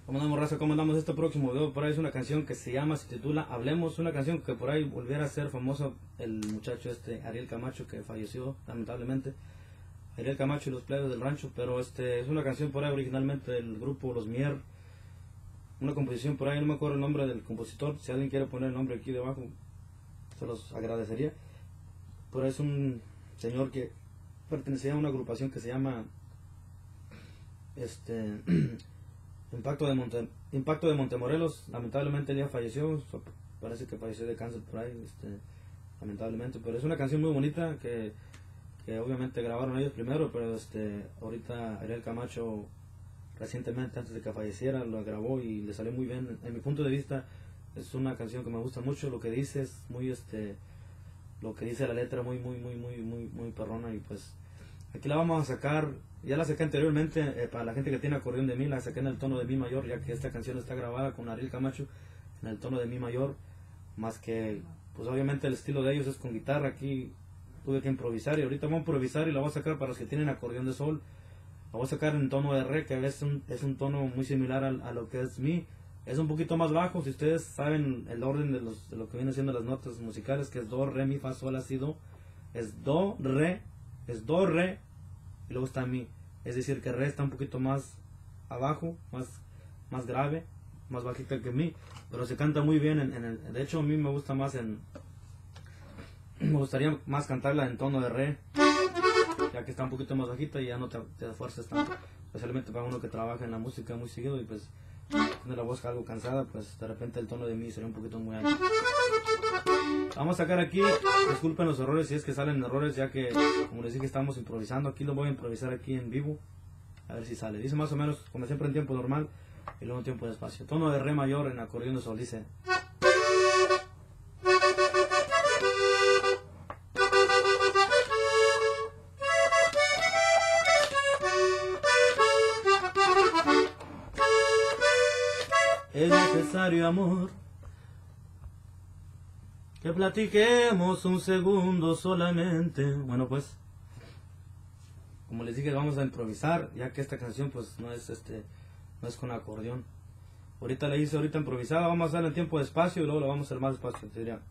¿Cómo andamos, raza? ¿Cómo andamos? Este próximo video por ahí es una canción que se llama, se titula Hablemos, una canción que por ahí volviera a ser famoso el muchacho Ariel Camacho, que falleció lamentablemente. Ariel Camacho y los Plebes del Rancho, pero es una canción por ahí originalmente del grupo Los Mier, una composición por ahí, no me acuerdo el nombre del compositor, si alguien quiere poner el nombre aquí debajo se los agradecería. Pero es un señor que pertenecía a una agrupación que se llama Impacto de Montemorelos. Lamentablemente él ya falleció, parece que falleció de cáncer por ahí, lamentablemente, pero es una canción muy bonita que obviamente grabaron ellos primero, pero ahorita Ariel Camacho recientemente, antes de que falleciera, lo grabó y le salió muy bien. En mi punto de vista es una canción que me gusta mucho, lo que dice es muy lo que dice la letra muy perrona, y pues aquí la vamos a sacar. Ya la saqué anteriormente, para la gente que tiene acordeón de mi, la saqué en el tono de mi mayor, ya que esta canción está grabada con Ariel Camacho en el tono de mi mayor, más que pues obviamente el estilo de ellos es con guitarra. Aquí tuve que improvisar y ahorita voy a improvisar y la voy a sacar para los que tienen acordeón de sol. La voy a sacar en tono de re, que a veces es un tono muy similar a lo que es mi. Es un poquito más bajo, si ustedes saben el orden de lo que vienen siendo las notas musicales, que es do, re, mi, fa, sol, la, si, do. Es do, re, y luego está mi. Es decir, que re está un poquito más abajo, más grave, más bajita que mi, pero se canta muy bien de hecho a mí me gusta más me gustaría más cantarla en tono de re, ya que está un poquito más bajita y ya no te esfuerzas tanto, especialmente para uno que trabaja en la música muy seguido y pues tiene la voz algo cansada, pues de repente el tono de mi sería un poquito muy alto. Vamos a sacar aquí, disculpen los errores si es que salen errores, ya que como les dije estamos improvisando. Aquí lo voy a improvisar aquí en vivo, a ver si sale. Dice más o menos como siempre en tiempo normal y luego en tiempo de espacio. Tono de re mayor en acordeón de sol, dice: es necesario, amor, que platiquemos un segundo solamente. Bueno, pues como les dije, vamos a improvisar, ya que esta canción pues no es con acordeón. Ahorita la hice improvisada, vamos a hacerla en tiempo de espacio y luego la vamos a hacer más despacio, te diría.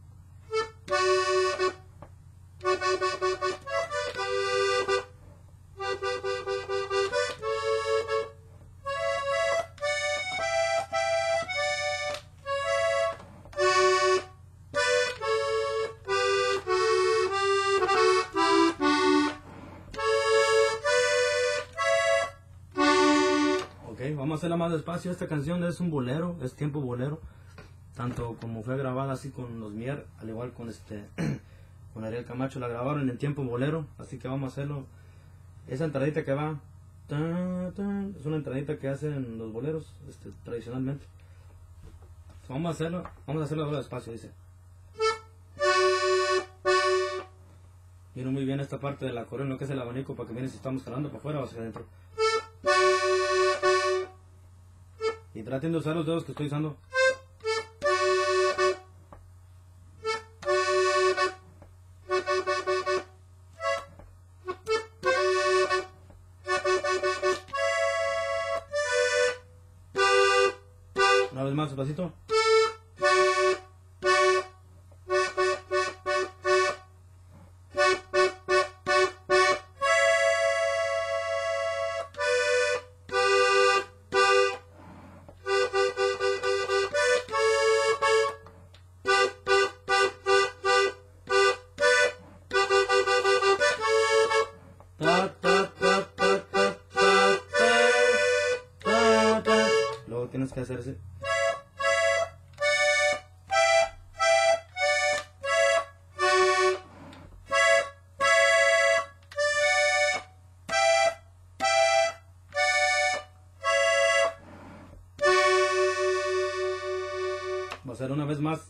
Vamos a hacerla más despacio. Esta canción es un bolero, es tiempo bolero, tanto como fue grabada así con los Mier, al igual con con Ariel Camacho, la grabaron en tiempo bolero, así que vamos a hacerlo. Esa entradita que va, es una entradita que hacen los boleros tradicionalmente. Vamos a hacerlo ahora despacio, dice. Miren muy bien esta parte del acordeón, lo que es el abanico, para que miren si estamos jalando para afuera o hacia adentro. Y traten de usar los dedos que estoy usando. Una vez más, despacito. Luego tienes que hacerse. Va a ser una vez más.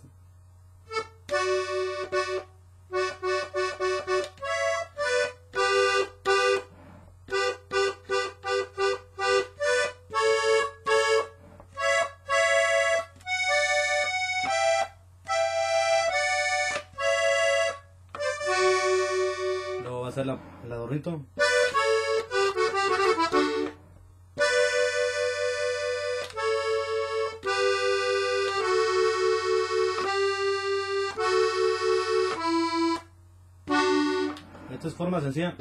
Luego va a ser el adornito. Esta es forma sencilla.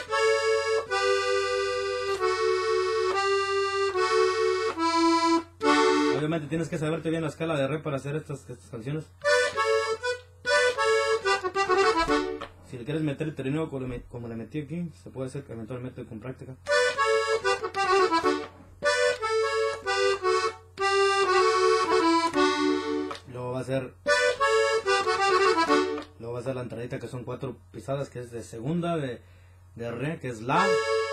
Obviamente tienes que saberte bien la escala de re para hacer estas canciones. Si le quieres meter el trineo como le metí aquí, se puede hacer eventualmente con práctica. Luego va a ser la entradita, que son 4 pisadas, que es de segunda, de re, que es la.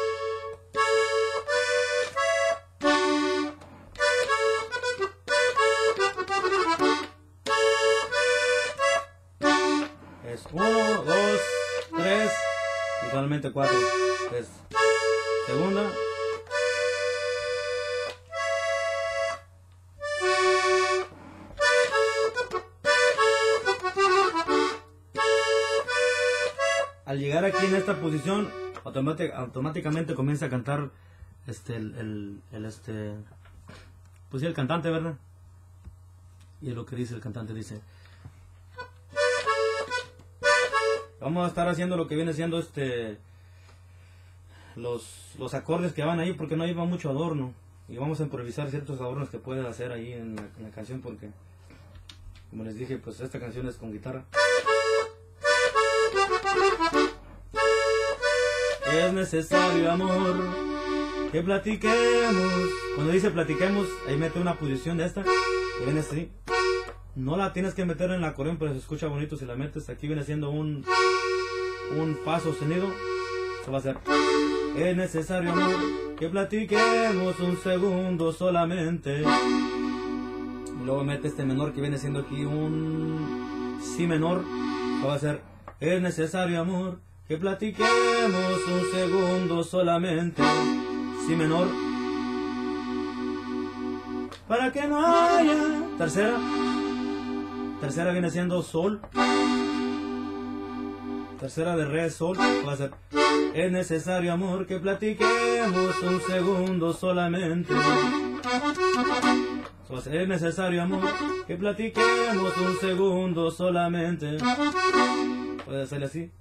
Es 1, 2, 3 y finalmente 4. Es segunda, al llegar aquí en esta posición automáticamente comienza a cantar pues sí, el cantante, ¿verdad? Y es lo que dice el cantante, dice: vamos a estar haciendo lo que viene siendo los acordes que van ahí, porque no lleva mucho adorno, y vamos a improvisar ciertos adornos que puedes hacer ahí en la canción, porque como les dije, pues esta canción es con guitarra. Es necesario, amor, que platiquemos. Cuando dice platiquemos, ahí mete una posición de esta, que viene así. No la tienes que meter en el acordeón, pero se escucha bonito si la metes. Aquí viene siendo un fa sostenido. Eso va a ser: es necesario, amor, que platiquemos un segundo solamente. Y luego mete este menor que viene siendo aquí un si menor. Eso va a ser: es necesario, amor, que platiquemos un segundo solamente. Si menor. Para que no haya. Tercera. Tercera viene siendo sol. Tercera de re, sol. Va a ser: es necesario, amor, que platiquemos un segundo solamente. Va a ser: es necesario, amor, que platiquemos un segundo solamente. Puede hacerle así.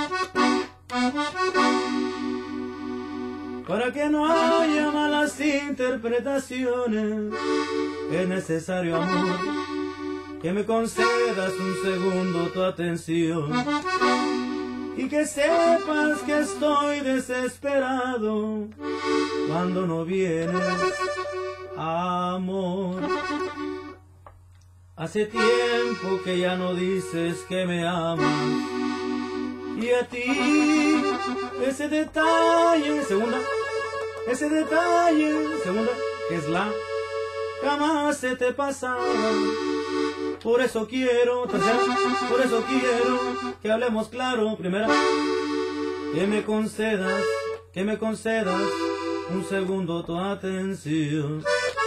Para que no haya malas interpretaciones, es necesario, amor, que me concedas un segundo tu atención, y que sepas que estoy desesperado cuando no vienes, amor. Hace tiempo que ya no dices que me amas, y a ti ese detalle, segunda, ese detalle, segunda, que es la, jamás se te pasaba. Por eso quiero, tercera, por eso quiero que hablemos claro. Primera, que me concedas un segundo tu atención.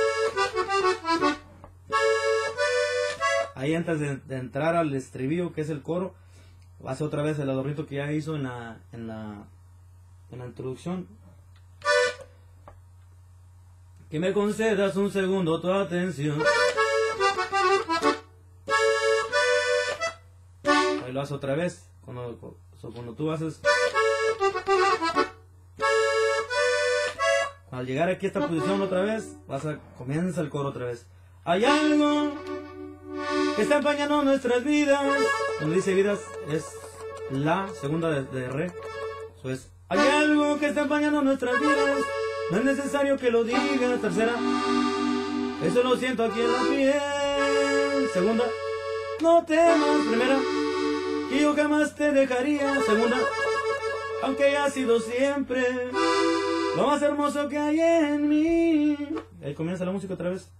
Ahí antes de entrar al estribillo, que es el coro, hace otra vez el adornito que ya hizo en la introducción. Que me concedas un segundo tu atención. Ahí lo hace otra vez. Cuando tú haces, al llegar aquí a esta posición otra vez, comienza el coro otra vez. Hay algo que está empañando nuestras vidas. Cuando dice vidas es la segunda de re. Eso es: hay algo que está empañando nuestras vidas. No es necesario que lo digas. Tercera, eso lo siento aquí en la piel. Segunda, no temas. Primera, que yo jamás te dejaría. Segunda, aunque haya sido siempre lo más hermoso que hay en mí. Ahí comienza la música otra vez.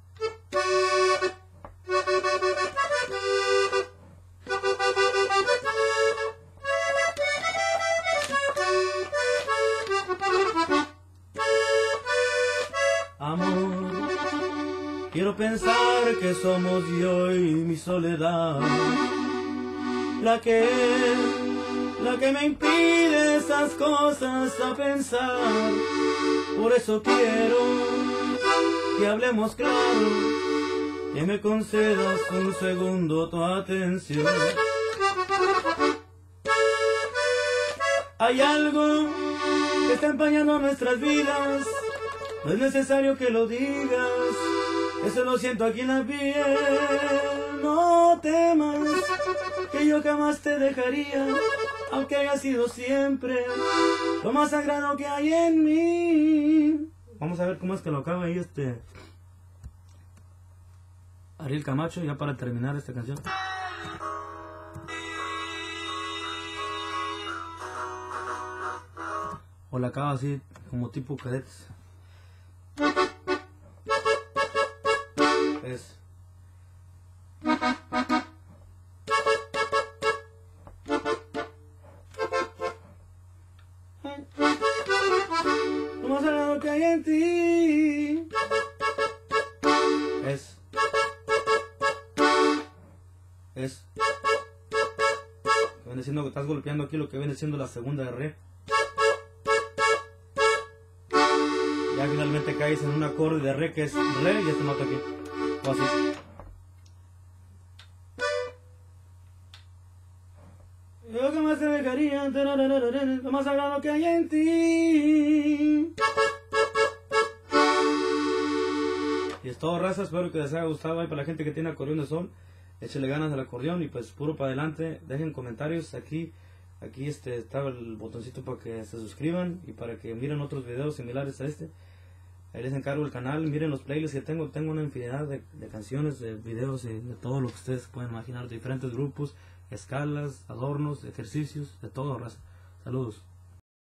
Amor, quiero pensar que somos yo y mi soledad la que me impide esas cosas a pensar. Por eso quiero que hablemos claro, que me concedas un segundo tu atención. Hay algo que está empañando nuestras vidas, no es necesario que lo digas, eso lo siento aquí en la piel. No temas, que yo jamás te dejaría, aunque haya sido siempre lo más sagrado que hay en mí. Vamos a ver cómo es que lo acaba ahí Ariel Camacho, ya para terminar esta canción. O la acaba así, como tipo cadetes. Es. Lo más sagrado que hay en ti. Es. Que viene siendo que estás golpeando aquí lo que viene siendo la segunda de re. Ya finalmente caes en un acorde de re que es re y este nota aquí. O así. Yo que más te dejaría, lo más sagrado que hay en ti. Y es todo, raza, espero que les haya gustado. Ahí para la gente que tiene acordeón de sol, échale ganas al acordeón y pues puro para adelante. Dejen comentarios aquí está el botoncito para que se suscriban y para que miren otros videos similares a este. Ahí les encargo el canal, miren los playlists que tengo una infinidad de canciones, de videos y de todo lo que ustedes pueden imaginar, diferentes grupos, escalas, adornos, ejercicios, de todo, raza. Saludos.